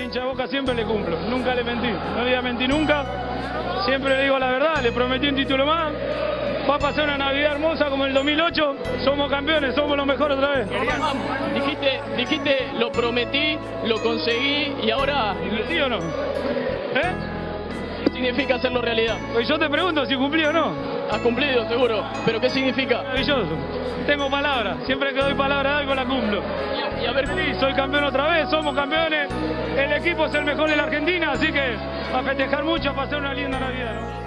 hincha de Boca siempre le cumplo, nunca le mentí, no le voy a mentir nunca, siempre le digo la verdad, le prometí un título más, va a pasar una Navidad hermosa como el 2008, somos campeones, somos los mejores otra vez. Dijiste, lo prometí, lo conseguí y ahora... ¿Sí o no? ¿Eh? ¿Qué significa hacerlo realidad? Pues yo te pregunto si cumplí o no. Has cumplido, seguro, pero ¿qué significa? Maravilloso, tengo palabras, siempre que doy palabra de algo la cumplo. Y a ver, Sí, soy campeón otra vez, somos campeones, el equipo es el mejor de la Argentina, así que a festejar mucho, a pasar una linda Navidad, ¿no?